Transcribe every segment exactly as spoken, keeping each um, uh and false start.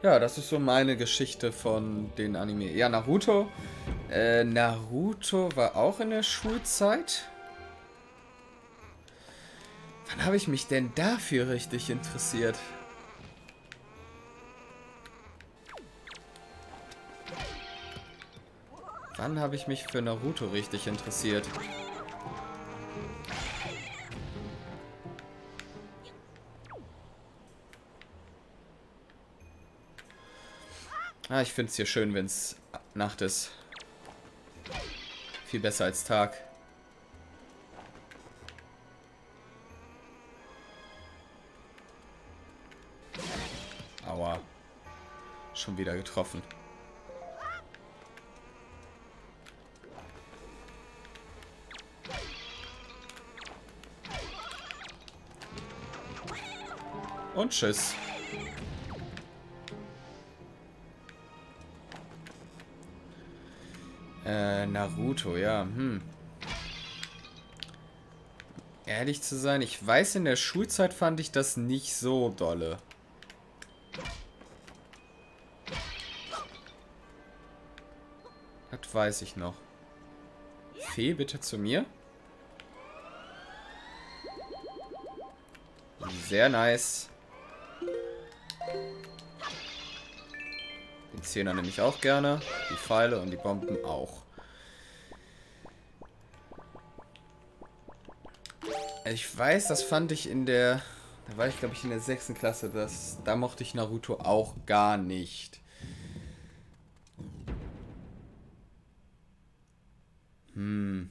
Ja, das ist so meine Geschichte von den Anime. Ja, Naruto. Äh, Naruto war auch in der Schulzeit. Wann habe ich mich denn dafür richtig interessiert? Wann habe ich mich für Naruto richtig interessiert? Ah, ich finde es hier schön, wenn es Nacht ist. Viel besser als Tag. Aua. Schon wieder getroffen. Und tschüss. Äh, Naruto, ja, hm. Ehrlich zu sein, ich weiß, in der Schulzeit fand ich das nicht so dolle. Das weiß ich noch. Fee, bitte zu mir. Sehr nice. Den Zehner nehme ich auch gerne. Die Pfeile und die Bomben auch. Ich weiß, das fand ich in der... Da war ich, glaube ich, in der sechsten Klasse. Das, da mochte ich Naruto auch gar nicht. Hm.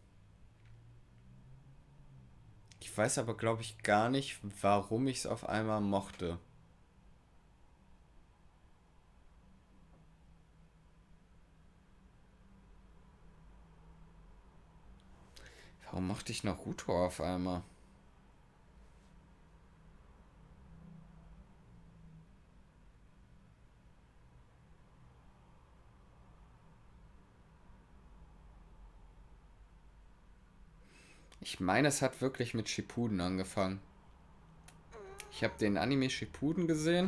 Ich weiß aber, glaube ich, gar nicht, warum ich es auf einmal mochte. Warum mochte ich Naruto auf einmal? Ich meine, es hat wirklich mit Shippuden angefangen. Ich habe den Anime Shippuden gesehen.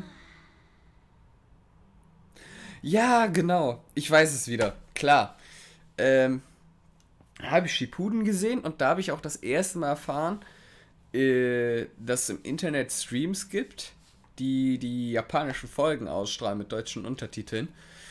Ja, genau. Ich weiß es wieder. Klar. Ähm, habe ich Shippuden gesehen und da habe ich auch das erste Mal erfahren, äh, dass es im Internet Streams gibt, die die japanischen Folgen ausstrahlen mit deutschen Untertiteln.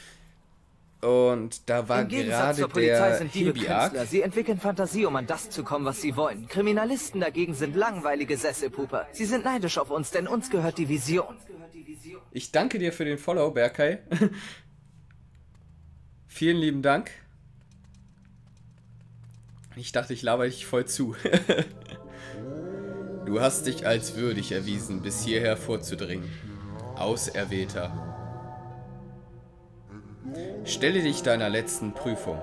Und da war Im Gegensatz gerade zur Polizei der sind Diebe Hebi-Arc. Künstler. Sie entwickeln Fantasie, um an das zu kommen, was sie wollen. Kriminalisten dagegen sind langweilige Sesselpuper. Sie sind neidisch auf uns, denn uns gehört die Vision. Ich danke dir für den Follow, Berkay. Vielen lieben Dank. Ich dachte, ich laber dich voll zu. Du hast dich als würdig erwiesen, bis hierher vorzudringen. Auserwählter. Stelle dich deiner letzten Prüfung.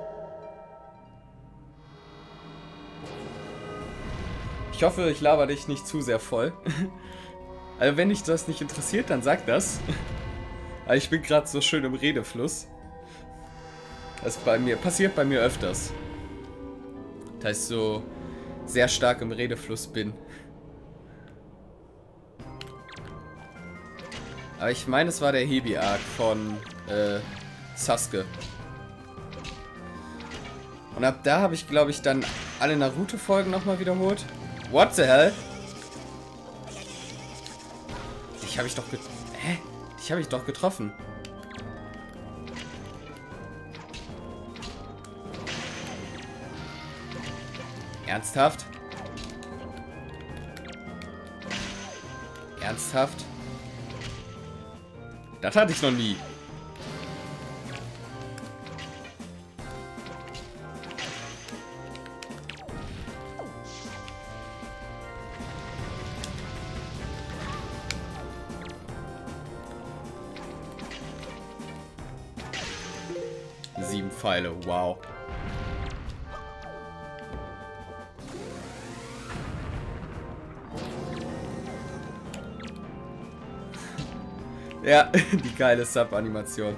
Ich hoffe, ich laber dich nicht zu sehr voll. Also wenn dich das nicht interessiert, dann sag das. Aber ich bin gerade so schön im Redefluss. Das bei mir passiert bei mir öfters. Dass ich so sehr stark im Redefluss bin. Aber ich meine, es war der Hebi-Arc von äh, Sasuke. Und ab da habe ich, glaube ich, dann alle Naruto-Folgen nochmal wiederholt. What the hell? Dich habe ich doch get... Hä? Dich habe ich doch getroffen. Ernsthaft? Ernsthaft? Das hatte ich noch nie. Sieben Pfeile, wow. Ja, die geile Sub-Animation.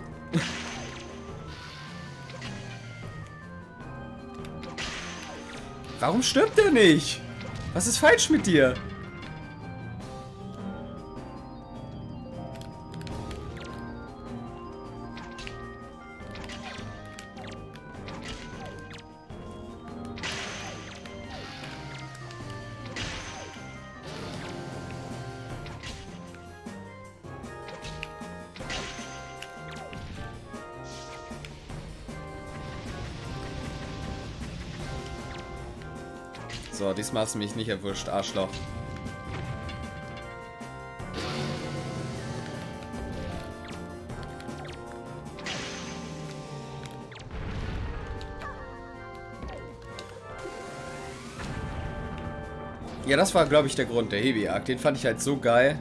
Warum stirbt er nicht? Was ist falsch mit dir? So, diesmal hast du mich nicht erwischt, Arschloch. Ja, das war, glaube ich, der Grund, der Heavy-Arc. Den fand ich halt so geil.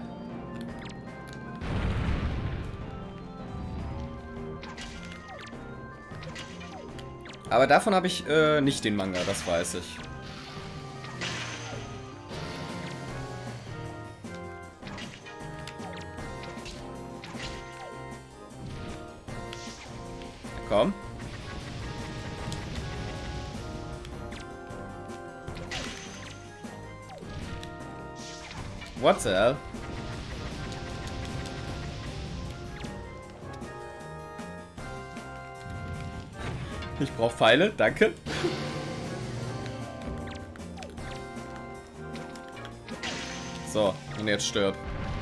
Aber davon habe ich äh, nicht den Manga, das weiß ich. Komm. What the hell? Ich brauche Pfeile, danke. So, und jetzt stirb.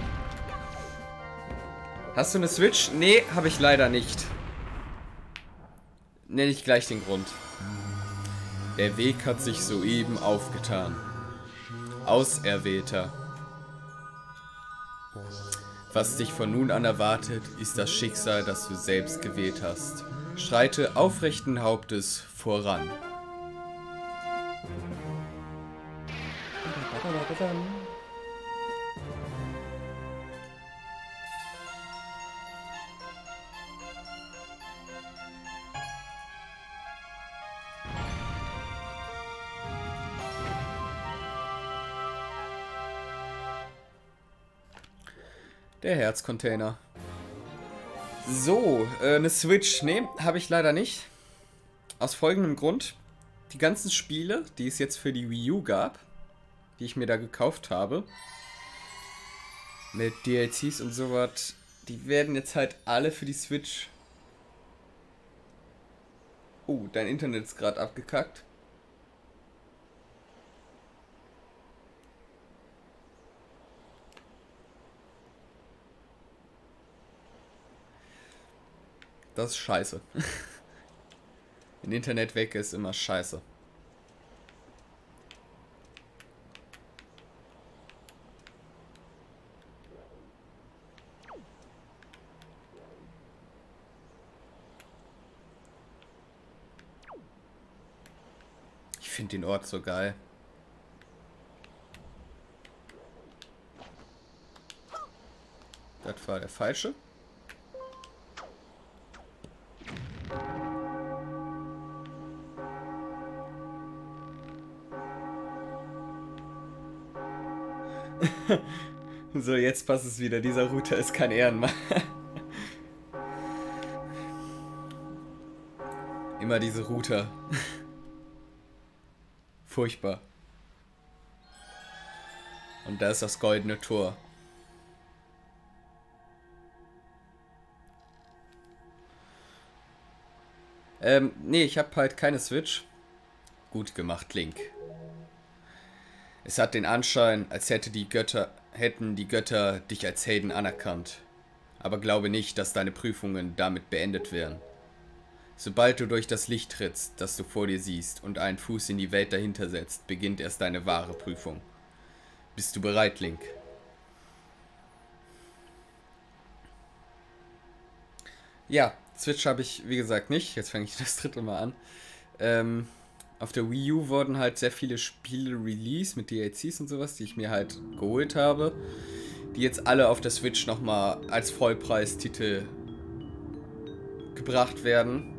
Hast du eine Switch? Nee, habe ich leider nicht. Nenne ich gleich den Grund. Der Weg hat sich soeben aufgetan. Auserwählter. Was dich von nun an erwartet, ist das Schicksal, das du selbst gewählt hast. Schreite aufrechten Hauptes voran. Der Herzcontainer. So, äh, eine Switch. Ne, habe ich leider nicht. Aus folgendem Grund. Die ganzen Spiele, die es jetzt für die Wii U gab, die ich mir da gekauft habe, mit D L Cs und sowas, die werden jetzt halt alle für die Switch... Oh, dein Internet ist gerade abgekackt. Das ist scheiße. Wenn Internet weg ist, immer scheiße. Ich finde den Ort so geil. Das war der falsche. So, jetzt passt es wieder. Dieser Router ist kein Ehrenmann. Immer diese Router. Furchtbar. Und da ist das goldene Tor. Ähm, nee, ich habe halt keine Switch. Gut gemacht, Link. Es hat den Anschein, als hätte die Götter, hätten die Götter dich als Helden anerkannt. Aber glaube nicht, dass deine Prüfungen damit beendet wären. Sobald du durch das Licht trittst, das du vor dir siehst, und einen Fuß in die Welt dahinter setzt, beginnt erst deine wahre Prüfung. Bist du bereit, Link? Ja, Switch habe ich, wie gesagt, nicht. Jetzt fange ich das dritte Mal an. Ähm... Auf der Wii U wurden halt sehr viele Spiele released mit D L Cs und sowas, die ich mir halt geholt habe, die jetzt alle auf der Switch nochmal als Vollpreistitel gebracht werden.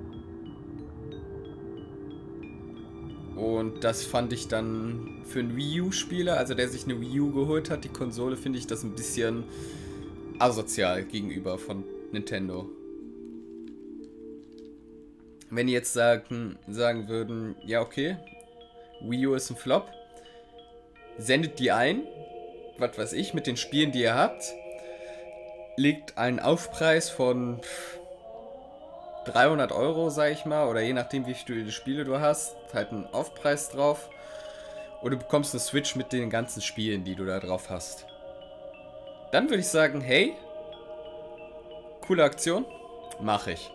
Und das fand ich dann für einen Wii U-Spieler, also der sich eine Wii U geholt hat, die Konsole, finde ich das ein bisschen asozial gegenüber von Nintendo. Wenn die jetzt sagen, sagen würden, ja okay, Wii U ist ein Flop, sendet die ein, was weiß ich, mit den Spielen, die ihr habt, legt einen Aufpreis von dreihundert Euro, sag ich mal, oder je nachdem, wie viele Spiele du hast, halt einen Aufpreis drauf, oder du bekommst eine Switch mit den ganzen Spielen, die du da drauf hast. Dann würde ich sagen, hey, coole Aktion, mache ich.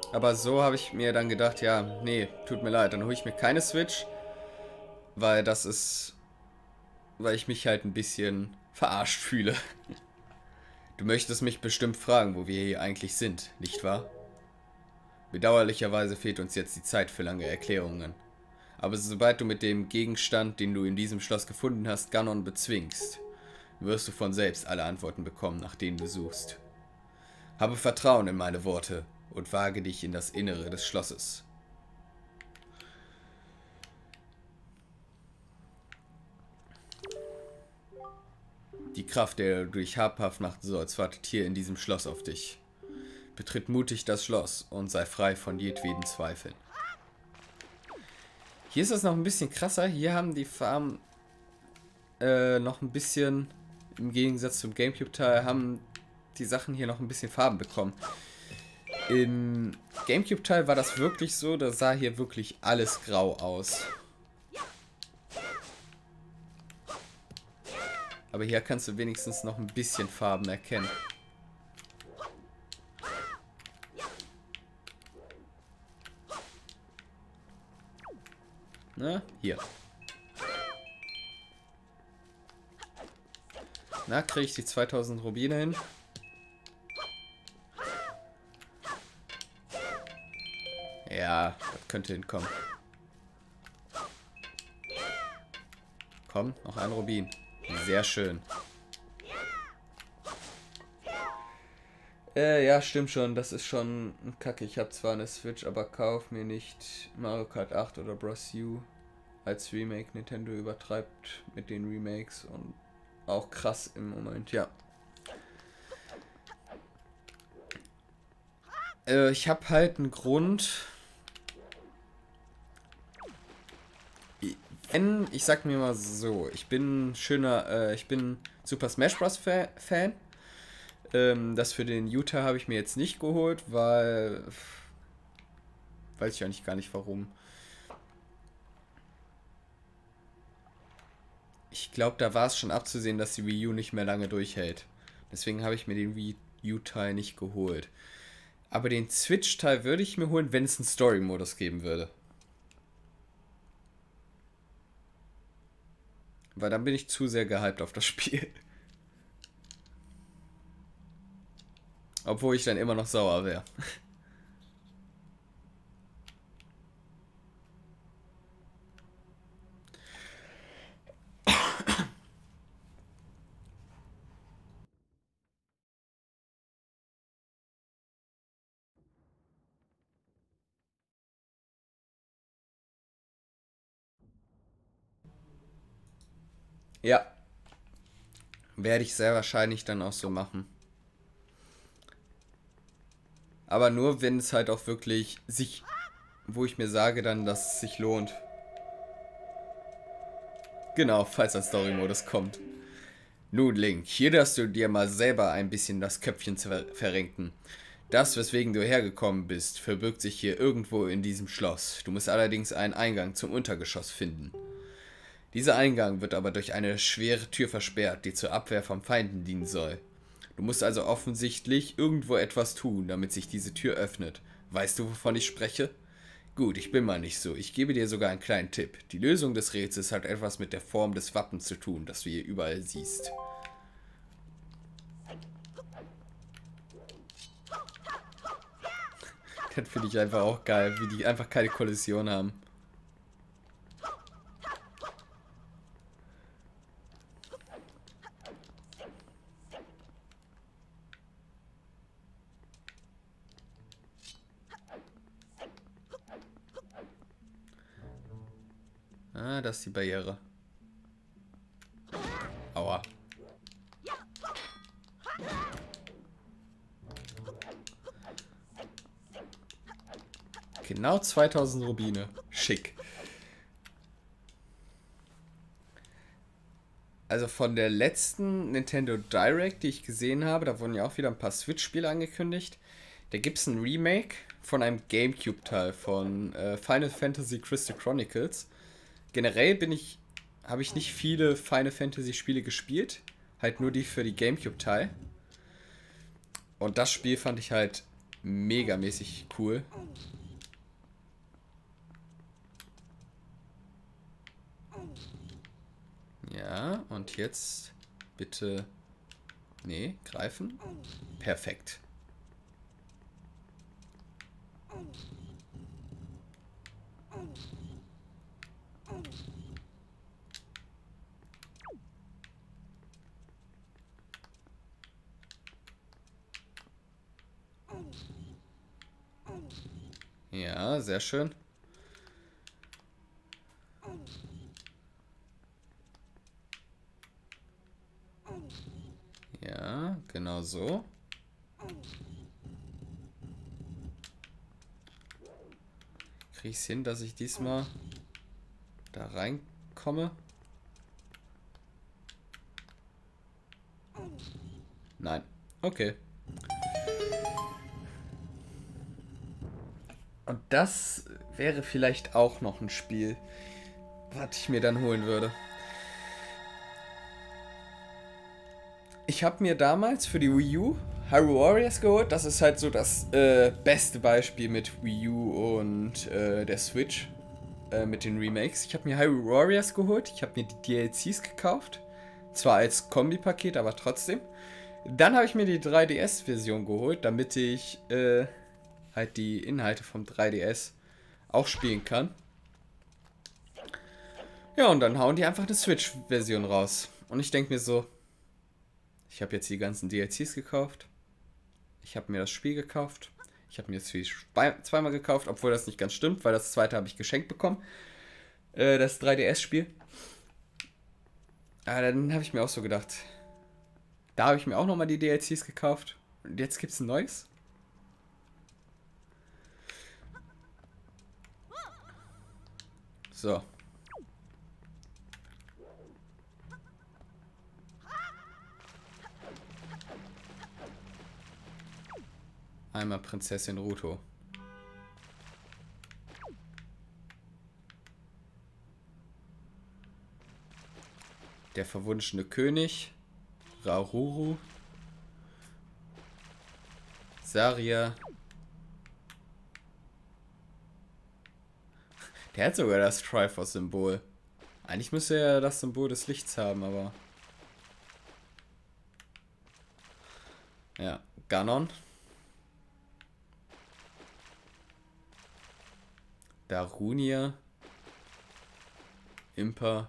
Aber so habe ich mir dann gedacht, ja, nee, tut mir leid, dann hole ich mir keine Switch, weil das ist, weil ich mich halt ein bisschen verarscht fühle. Du möchtest mich bestimmt fragen, wo wir hier eigentlich sind, nicht wahr? Bedauerlicherweise fehlt uns jetzt die Zeit für lange Erklärungen. Aber sobald du mit dem Gegenstand, den du in diesem Schloss gefunden hast, Ganon bezwingst, wirst du von selbst alle Antworten bekommen, nach denen du suchst. Habe Vertrauen in meine Worte und wage dich in das Innere des Schlosses. Die Kraft, der du dich habhaft machen sollst, wartet hier in diesem Schloss auf dich. Betritt mutig das Schloss und sei frei von jedweden Zweifeln. Hier ist es noch ein bisschen krasser. Hier haben die Farben äh, noch ein bisschen, im Gegensatz zum Gamecube-Teil, haben die Sachen hier noch ein bisschen Farben bekommen. Im Gamecube-Teil war das wirklich so, da sah hier wirklich alles grau aus. Aber hier kannst du wenigstens noch ein bisschen Farben erkennen. Na, hier. Na, kriege ich die zweitausend Rubine hin? Ja, das könnte hinkommen. Komm, noch ein Rubin. Sehr schön. Äh, ja, stimmt schon. Das ist schon ein Kacke. Ich habe zwar eine Switch, aber kauf mir nicht Mario Kart acht oder Bros. U als Remake. Nintendo übertreibt mit den Remakes und auch krass im Moment, ja. Äh, ich habe halt einen Grund. Wenn, ich sag mir mal so, ich bin schöner, äh, ich bin Super Smash Bros. Fa Fan. Ähm, das für den Utah habe ich mir jetzt nicht geholt, weil... Weiß ich eigentlich gar nicht warum. Ich glaube, da war es schon abzusehen, dass die Wii U nicht mehr lange durchhält. Deswegen habe ich mir den Wii U-Teil nicht geholt. Aber den Switch-Teil würde ich mir holen, wenn es einen Story-Modus geben würde. Weil dann bin ich zu sehr gehypt auf das Spiel. Obwohl ich dann immer noch sauer wäre. Ja. Werde ich sehr wahrscheinlich dann auch so machen. Aber nur, wenn es halt auch wirklich sich... Wo ich mir sage dann, dass es sich lohnt. Genau, falls der Story-Modus kommt. Nun, Link, hier darfst du dir mal selber ein bisschen das Köpfchen verrenken. Das, weswegen du hergekommen bist, verbirgt sich hier irgendwo in diesem Schloss. Du musst allerdings einen Eingang zum Untergeschoss finden. Dieser Eingang wird aber durch eine schwere Tür versperrt, die zur Abwehr von Feinden dienen soll. Du musst also offensichtlich irgendwo etwas tun, damit sich diese Tür öffnet. Weißt du, wovon ich spreche? Gut, ich bin mal nicht so. Ich gebe dir sogar einen kleinen Tipp. Die Lösung des Rätsels hat etwas mit der Form des Wappens zu tun, das du hier überall siehst. Das finde ich einfach auch geil, wie die einfach keine Kollision haben. Ah, das ist die Barriere. Aua. Genau zweitausend Rubine. Schick. Also von der letzten Nintendo Direct, die ich gesehen habe, da wurden ja auch wieder ein paar Switch-Spiele angekündigt. Da gibt es ein Remake von einem Gamecube-Teil von äh, Final Fantasy Crystal Chronicles. Generell bin ich, habe ich nicht viele Final Fantasy Spiele gespielt, halt nur die für die Gamecube-Teil. Und das Spiel fand ich halt megamäßig cool. Ja, und jetzt bitte... Nee, greifen. Perfekt. Ja, sehr schön. Ja, genau so. Kriege ich es hin, dass ich diesmal da reinkomme? Nein. Okay. Und das wäre vielleicht auch noch ein Spiel, was ich mir dann holen würde. Ich habe mir damals für die Wii U Hyrule Warriors geholt. Das ist halt so das äh, beste Beispiel mit Wii U und äh, der Switch äh, mit den Remakes. Ich habe mir Hyrule Warriors geholt. Ich habe mir die D L Cs gekauft. Zwar als Kombipaket, aber trotzdem. Dann habe ich mir die drei D S-Version geholt, damit ich äh, halt die Inhalte vom drei D S auch spielen kann. Ja, und dann hauen die einfach eine Switch-Version raus. Und ich denke mir so, ich habe jetzt die ganzen D L Cs gekauft. Ich habe mir das Spiel gekauft. Ich habe mir das Spiel zweimal gekauft, obwohl das nicht ganz stimmt, weil das zweite habe ich geschenkt bekommen. Äh, das drei D S-Spiel. Aber dann habe ich mir auch so gedacht, da habe ich mir auch nochmal die D L Cs gekauft. Und jetzt gibt es ein neues. So. Einmal Prinzessin Ruto. Der verwunschene König. Raruru. Saria. Der hat sogar das Triforce-Symbol. Eigentlich müsste er das Symbol des Lichts haben, aber... Ja, Ganon. Darunia. Impa.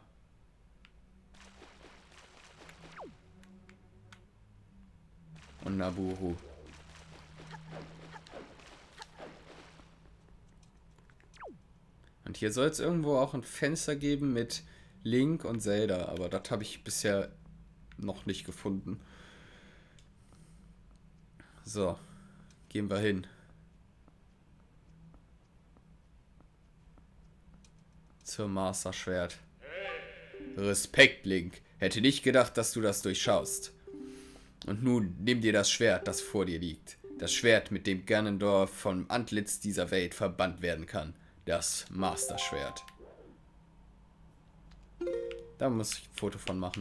Und Naburu. Und hier soll es irgendwo auch ein Fenster geben mit Link und Zelda, aber das habe ich bisher noch nicht gefunden. So, gehen wir hin. Zur Master Schwert. Respekt, Link. Hätte nicht gedacht, dass du das durchschaust. Und nun nimm dir das Schwert, das vor dir liegt. Das Schwert, mit dem Ganondorf vom Antlitz dieser Welt verbannt werden kann. Das Master Schwert. Da muss ich ein Foto von machen.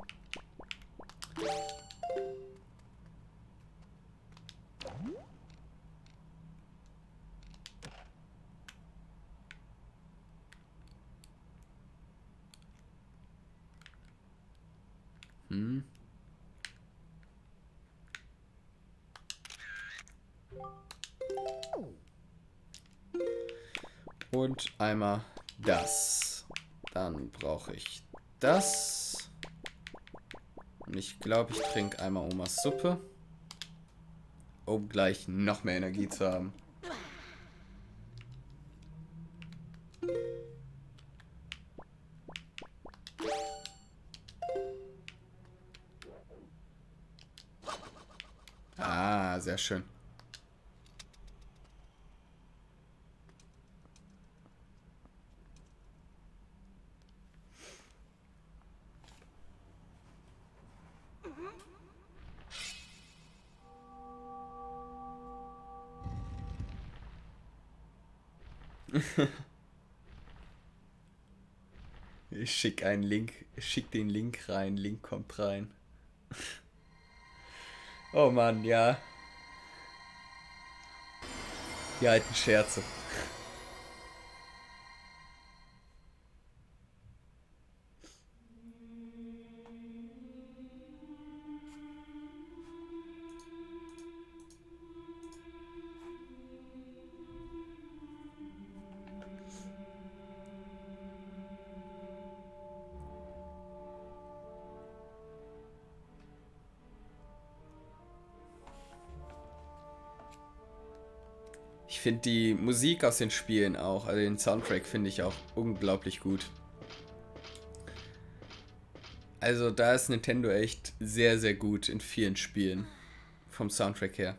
Hm. Und einmal das. Dann brauche ich das. Und ich glaube, ich trinke einmal Omas Suppe, um gleich noch mehr Energie zu haben. Ah, sehr schön. Ich schick einen Link, ich schick den Link rein, Link kommt rein. Oh Mann, ja. Die alten Scherze. Ich finde die Musik aus den Spielen auch, also den Soundtrack finde ich auch unglaublich gut. Also da ist Nintendo echt sehr, sehr gut in vielen Spielen. Vom Soundtrack her.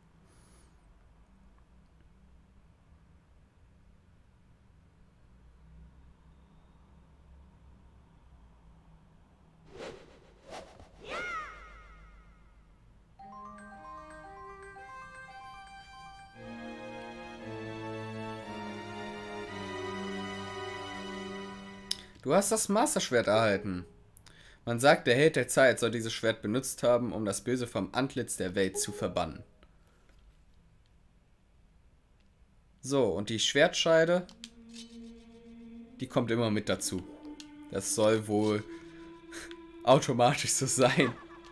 Du hast das Master-Schwert erhalten. Man sagt, der Held der Zeit soll dieses Schwert benutzt haben, um das Böse vom Antlitz der Welt zu verbannen. So, und die Schwertscheide, die kommt immer mit dazu. Das soll wohl automatisch so sein.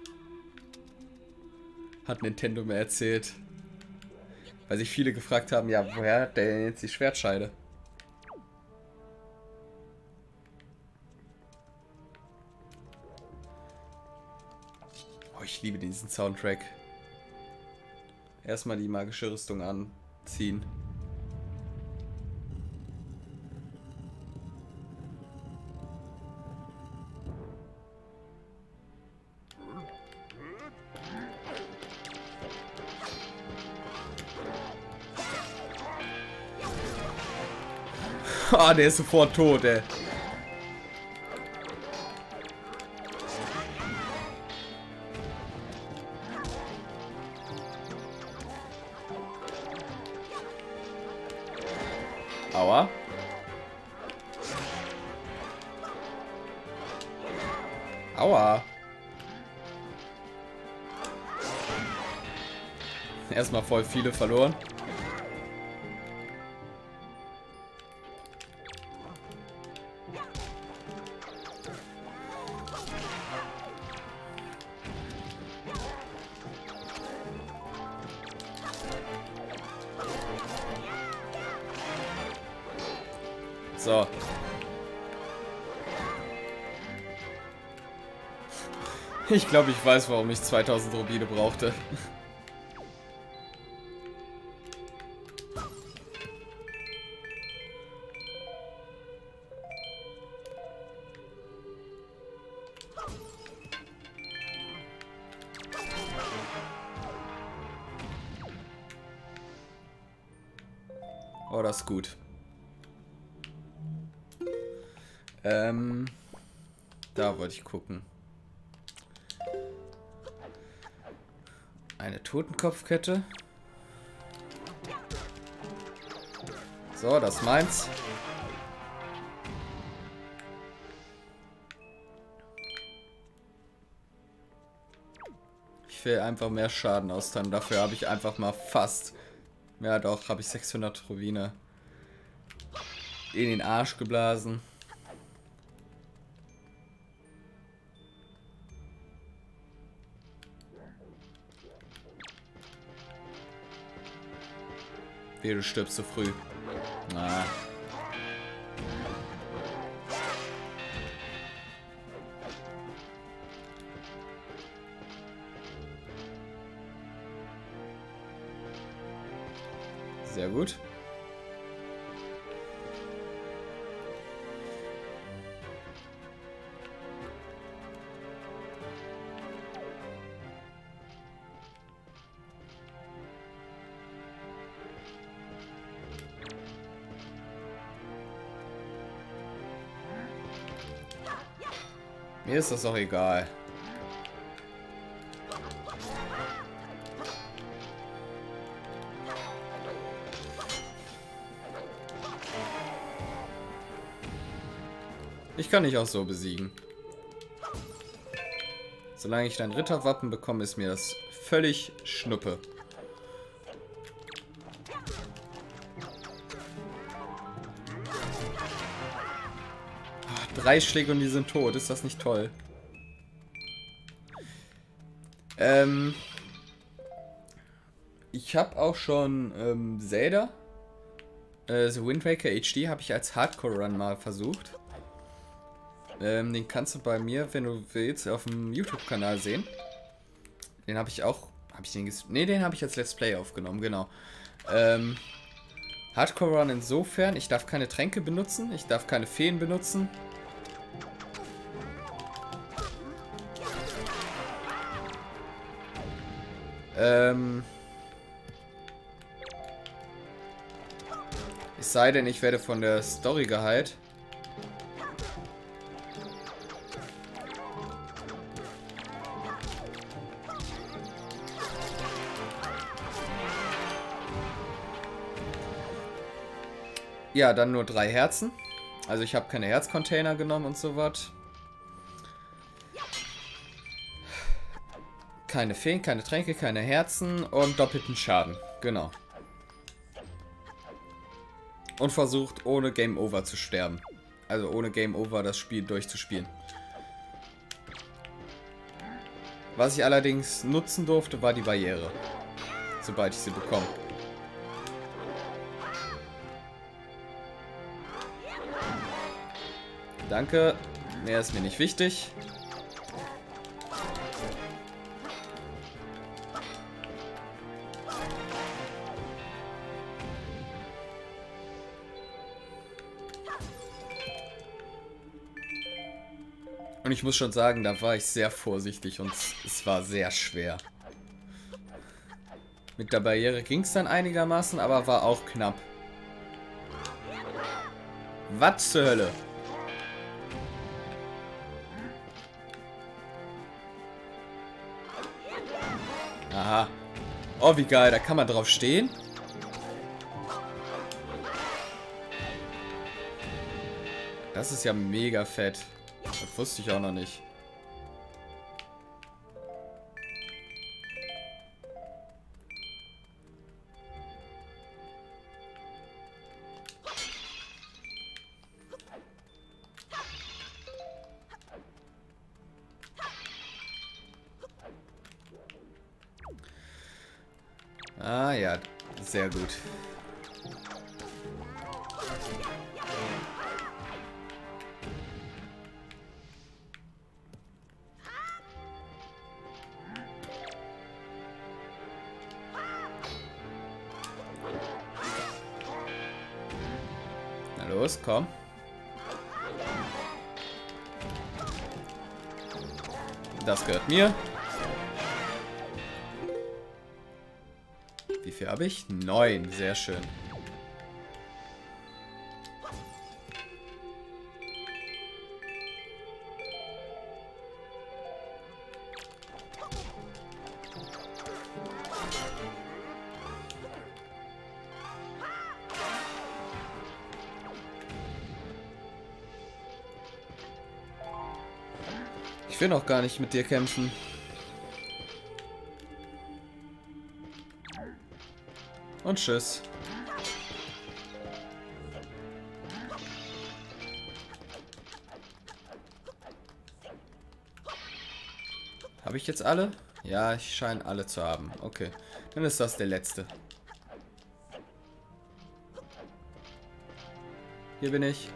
Hat Nintendo mir erzählt. Weil sich viele gefragt haben, ja, woher hat der denn jetzt die Schwertscheide? Ich liebe diesen Soundtrack. Erstmal die magische Rüstung anziehen. Ah, der ist sofort tot, ey. Aua. Aua. Erstmal voll viele verloren. So. Ich glaube, ich weiß, warum ich zweitausend Rubine brauchte. Oh, das ist gut. Ähm, da wollte ich gucken. Eine Totenkopfkette. So, das ist meins. Ich will einfach mehr Schaden austeilen. Dafür habe ich einfach mal fast... Ja doch, habe ich sechshundert Rubine in den Arsch geblasen. Du stirbst zu früh. Na. Sehr gut. Mir ist das auch egal. Ich kann dich auch so besiegen. Solange ich dein Ritterwappen bekomme, ist mir das völlig Schnuppe. drei Schläge und die sind tot. Ist das nicht toll? Ähm... Ich habe auch schon ähm, Zelda, äh, The Wind Waker H D habe ich als Hardcore-Run mal versucht. Ähm, den kannst du bei mir, wenn du willst, auf dem YouTube-Kanal sehen. Den habe ich auch, habe ich den ges... Ne, den habe ich als Let's Play aufgenommen, genau. Ähm, Hardcore-Run insofern, ich darf keine Tränke benutzen, ich darf keine Feen benutzen. Ähm... Es sei denn, ich werde von der Story geheilt. Ja, dann nur drei Herzen. Also ich habe keine Herzcontainer genommen und so was. Keine Feen, keine Tränke, keine Herzen und doppelten Schaden. Genau. Und versucht, ohne Game Over zu sterben. Also ohne Game Over das Spiel durchzuspielen. Was ich allerdings nutzen durfte, war die Barriere. Sobald ich sie bekomme. Danke. Mehr ist mir nicht wichtig. Und ich muss schon sagen, da war ich sehr vorsichtig und es war sehr schwer. Mit der Barriere ging es dann einigermaßen, aber war auch knapp. Was zur Hölle? Aha. Oh, wie geil, da kann man drauf stehen. Das ist ja mega fett. Das wusste ich auch noch nicht. Ah ja, sehr gut. Na los, komm. Das gehört mir. Wie viel habe ich? Neun, sehr schön. Ich will noch gar nicht mit dir kämpfen. Und tschüss. Habe ich jetzt alle? Ja, ich scheine alle zu haben. Okay, dann ist das der letzte. Hier bin ich.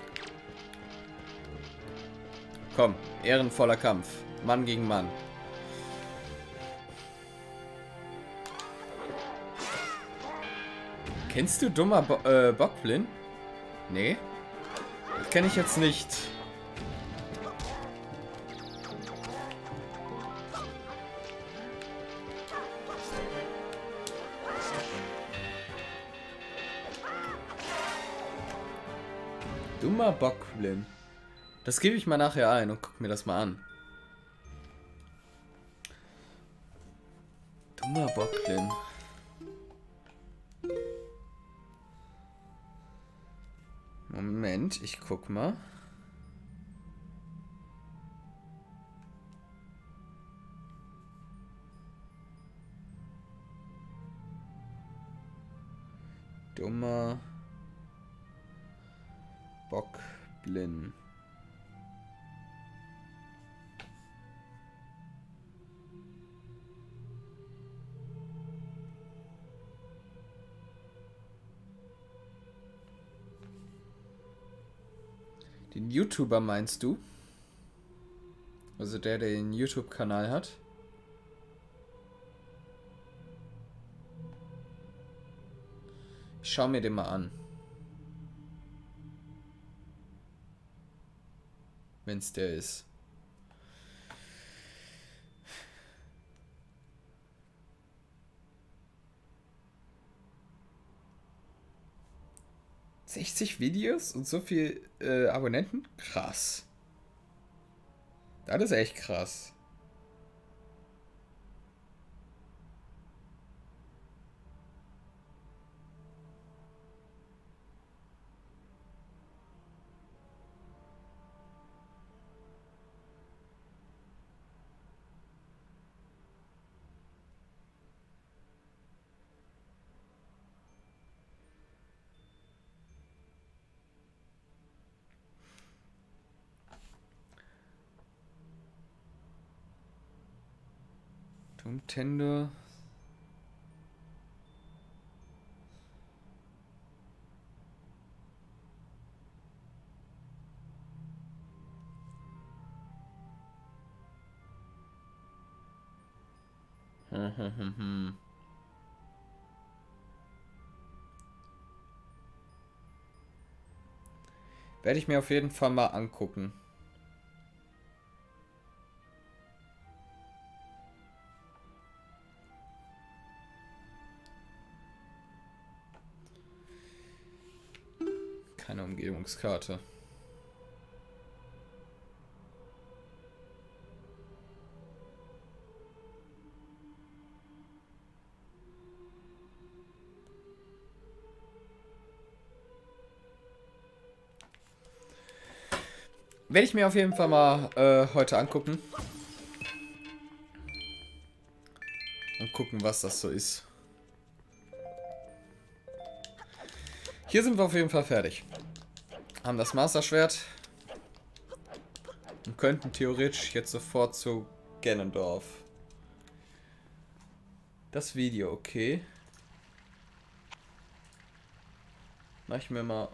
Komm, ehrenvoller Kampf. Mann gegen Mann. Kennst du dummer Bo äh, Bockblin? Nee. Das kenne ich jetzt nicht. Dummer Bockblin. Das gebe ich mal nachher ein und guck mir das mal an. Dummer Bockblin. Moment, ich guck mal. Dummer Bockblin. Den YouTuber meinst du? Also der, der den YouTube-Kanal hat? Ich schau mir den mal an. Wenn es der ist. sechzig Videos und so viel äh, Abonnenten? Krass. Das ist echt krass. Nintendo. Hm, hm, hm, hm. Werde ich mir auf jeden Fall mal angucken. Keine Umgebungskarte. Werde ich mir auf jeden Fall mal äh, heute angucken. Und gucken, was das so ist. Hier sind wir auf jeden Fall fertig. Haben das Master-Schwert. Und könnten theoretisch jetzt sofort zu Ganondorf. Das Video, okay. Mach ich mir mal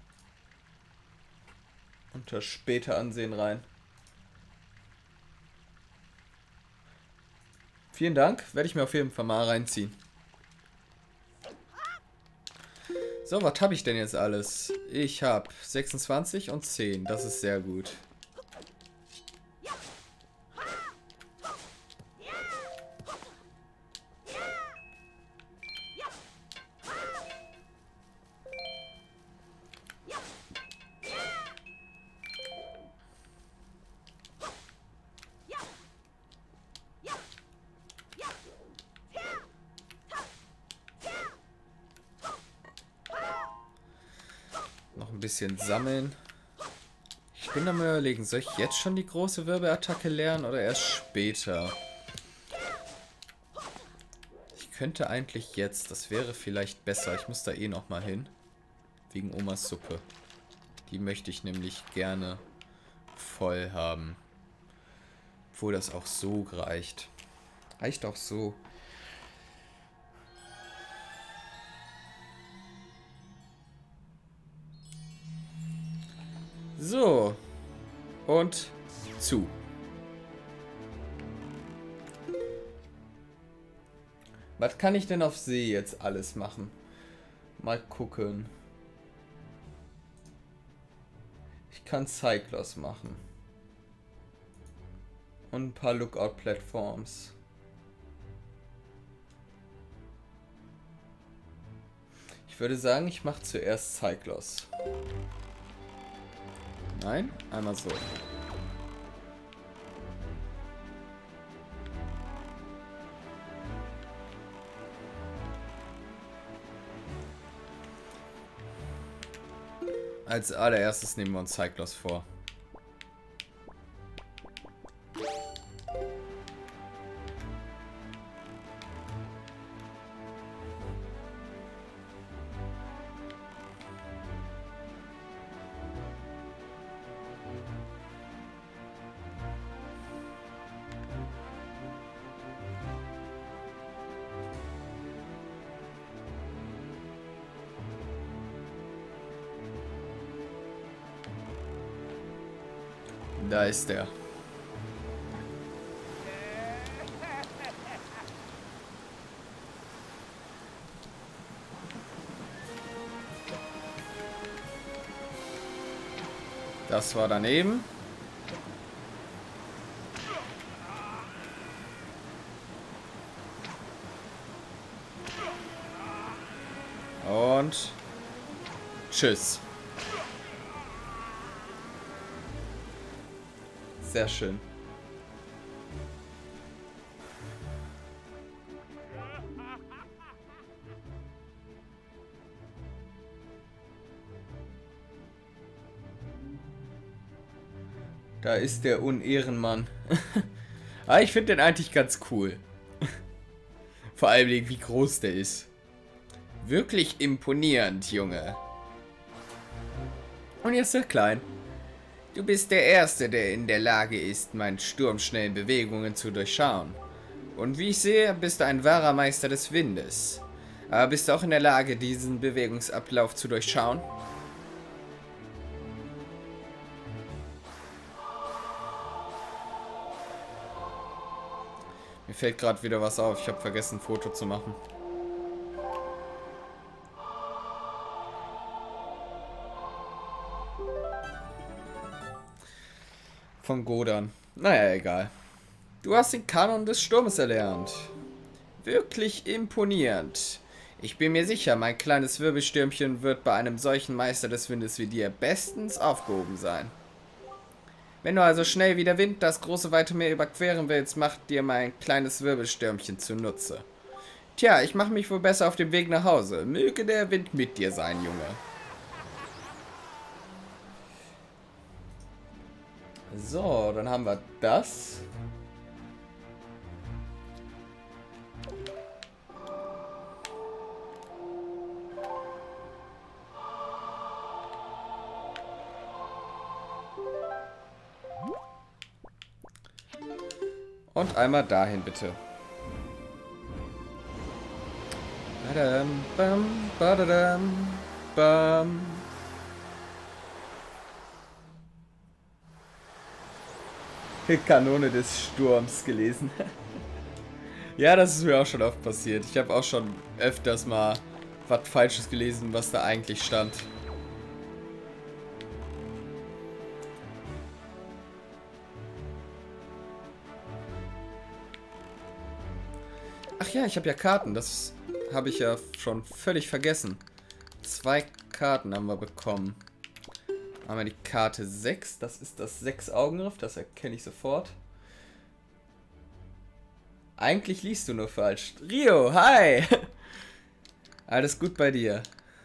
unter später ansehen rein. Vielen Dank, werde ich mir auf jeden Fall mal reinziehen. So, was habe ich denn jetzt alles? Ich habe sechsundzwanzig und zehn, das ist sehr gut. Bisschen sammeln. Ich bin am Überlegen, soll ich jetzt schon die große Wirbelattacke lernen oder erst später? Ich könnte eigentlich jetzt, das wäre vielleicht besser. Ich muss da eh noch mal hin. Wegen Omas Suppe. Die möchte ich nämlich gerne voll haben. Obwohl das auch so reicht. Reicht auch so. So. Und zu. Was kann ich denn auf See jetzt alles machen? Mal gucken. Ich kann Cyclos machen. Und ein paar Lookout-Plattforms. Ich würde sagen, ich mache zuerst Cyclos. Nein, einmal so. Als allererstes nehmen wir uns Cyclos vor. Da ist er. Das war daneben. Und tschüss. Sehr schön. Da ist der Unehrenmann. Ah, ich finde den eigentlich ganz cool. Vor allem, wie groß der ist. Wirklich imponierend, Junge. Und jetzt der Klein. Du bist der Erste, der in der Lage ist, meine sturmschnellen Bewegungen zu durchschauen. Und wie ich sehe, bist du ein wahrer Meister des Windes. Aber bist du auch in der Lage, diesen Bewegungsablauf zu durchschauen? Mir fällt gerade wieder was auf. Ich habe vergessen, ein Foto zu machen. Von Godan. Naja, egal. Du hast den Kanon des Sturmes erlernt. Wirklich imponierend. Ich bin mir sicher, mein kleines Wirbelstürmchen wird bei einem solchen Meister des Windes wie dir bestens aufgehoben sein. Wenn du also schnell wie der Wind das große weite Meer überqueren willst, macht dir mein kleines Wirbelstürmchen zunutze. Tja, ich mache mich wohl besser auf dem Weg nach Hause. Möge der Wind mit dir sein, Junge. So, dann haben wir das. Und einmal dahin, bitte. Badam, bam, badadam, bam. Kanone des Sturms gelesen. Ja, das ist mir auch schon oft passiert. Ich habe auch schon öfters mal was Falsches gelesen, was da eigentlich stand. Ach ja, ich habe ja Karten. Das habe ich ja schon völlig vergessen. Zwei Karten haben wir bekommen. Einmal die Karte sechs, das ist das Sechs-Augen-Riff, das erkenne ich sofort. Eigentlich liest du nur falsch. Rio, hi! Alles gut bei dir?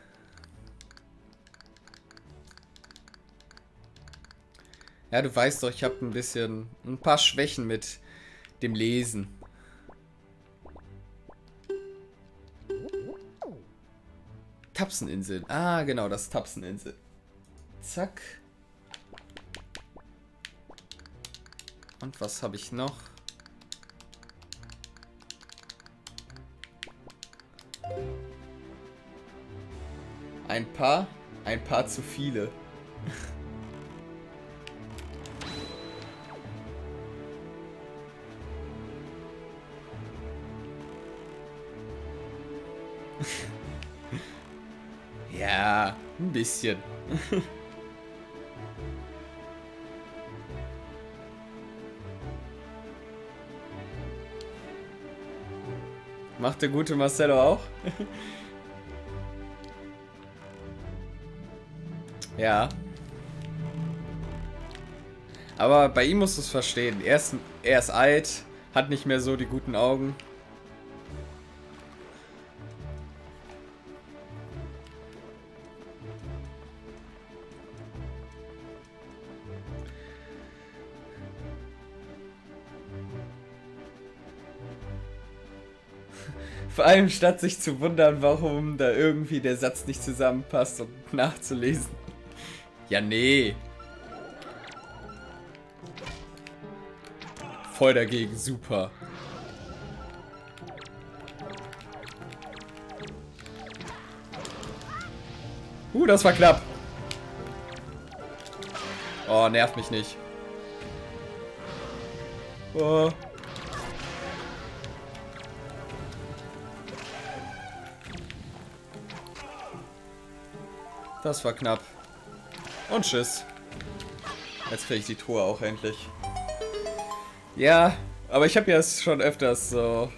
Ja, du weißt doch, ich habe ein bisschen, ein paar Schwächen mit dem Lesen. Tapseninsel. Ah, genau, das ist Tapseninsel. Zack. Und was habe ich noch? Ein paar, ein paar zu viele. Ja, ein bisschen. Macht der gute Marcello auch? Ja. Aber bei ihm musst du es verstehen. Er ist, er ist alt, hat nicht mehr so die guten Augen. Vor allem statt sich zu wundern, warum da irgendwie der Satz nicht zusammenpasst und nachzulesen. Ja, nee. Voll dagegen, super. Uh, das war knapp. Oh, nervt mich nicht. Oh. Das war knapp. Und tschüss. Jetzt kriege ich die Truhe auch endlich. Ja, aber ich habe ja schon öfters so,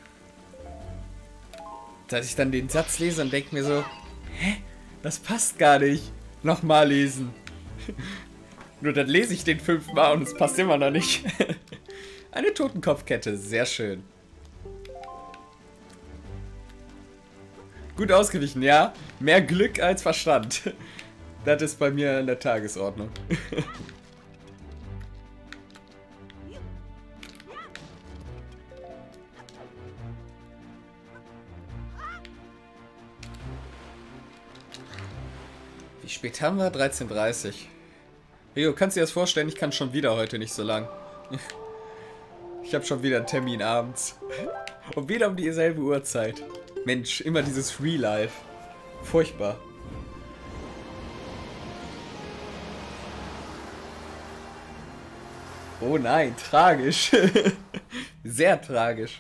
dass ich dann den Satz lese und denke mir so, hä? Das passt gar nicht. Nochmal lesen. Nur dann lese ich den fünfmal und es passt immer noch nicht. Eine Totenkopfkette, sehr schön. Gut ausgewichen, ja. Mehr Glück als Verstand. Das ist bei mir in der Tagesordnung. Wie spät haben wir? dreizehn Uhr dreißig. Rio, kannst du dir das vorstellen? Ich kann schon wieder heute nicht so lang. Ich habe schon wieder einen Termin abends. Und wieder um dieselbe Uhrzeit. Mensch, immer dieses Real Life. Furchtbar. Oh nein, tragisch. Sehr tragisch.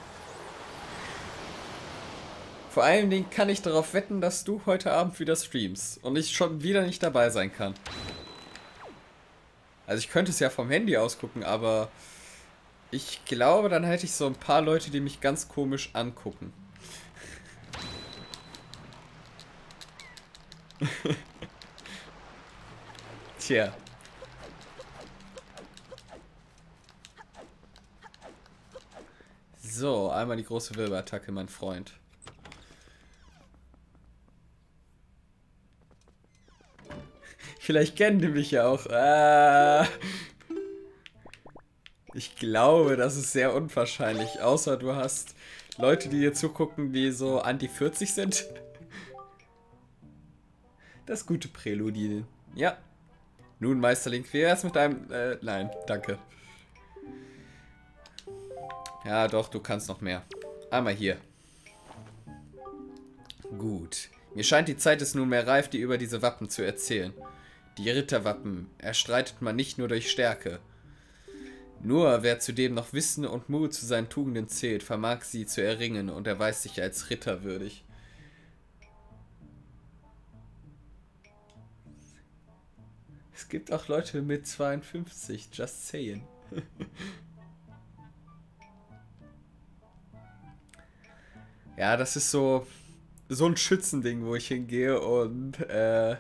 Vor allen Dingen kann ich darauf wetten, dass du heute Abend wieder streamst und ich schon wieder nicht dabei sein kann. Also ich könnte es ja vom Handy aus gucken, aber ich glaube, dann hätte ich so ein paar Leute, die mich ganz komisch angucken. Tja. So, einmal die große Wirbelattacke, mein Freund. Vielleicht kennen die mich ja auch. Ah. Ich glaube, das ist sehr unwahrscheinlich. Außer du hast Leute, die dir zugucken, die so an die vierzig sind. Das gute Präludien. Ja. Nun, Meisterlink, wie wär's mit einem... Äh, nein, danke. Ja, doch, du kannst noch mehr. Einmal hier. Gut. Mir scheint, die Zeit ist nunmehr reif, dir über diese Wappen zu erzählen. Die Ritterwappen erstreitet man nicht nur durch Stärke. Nur wer zudem noch Wissen und Mut zu seinen Tugenden zählt, vermag sie zu erringen und erweist sich als Ritter würdig. Es gibt auch Leute mit zweiundfünfzig, just saying. Ja, das ist so, so ein Schützending, wo ich hingehe und, äh,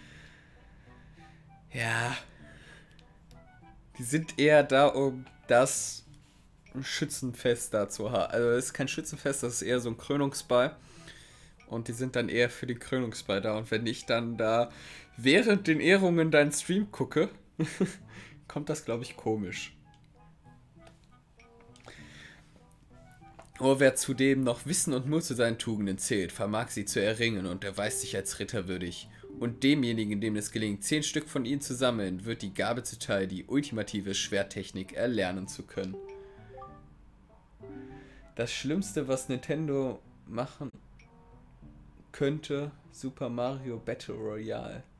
ja, die sind eher da, um das Schützenfest da zu haben. Also es ist kein Schützenfest, das ist eher so ein Krönungsball. Und die sind dann eher für den Krönungsball da. Und wenn ich dann da während den Ehrungen deinen Stream gucke, kommt das, glaube ich, komisch. Oh, wer zudem noch Wissen und Mut zu seinen Tugenden zählt, vermag sie zu erringen und erweist sich als Ritter würdig. Und demjenigen, dem es gelingt, zehn Stück von ihnen zu sammeln, wird die Gabe zuteil, die ultimative Schwerttechnik erlernen zu können. Das Schlimmste, was Nintendo machen könnte, Super Mario Battle Royale.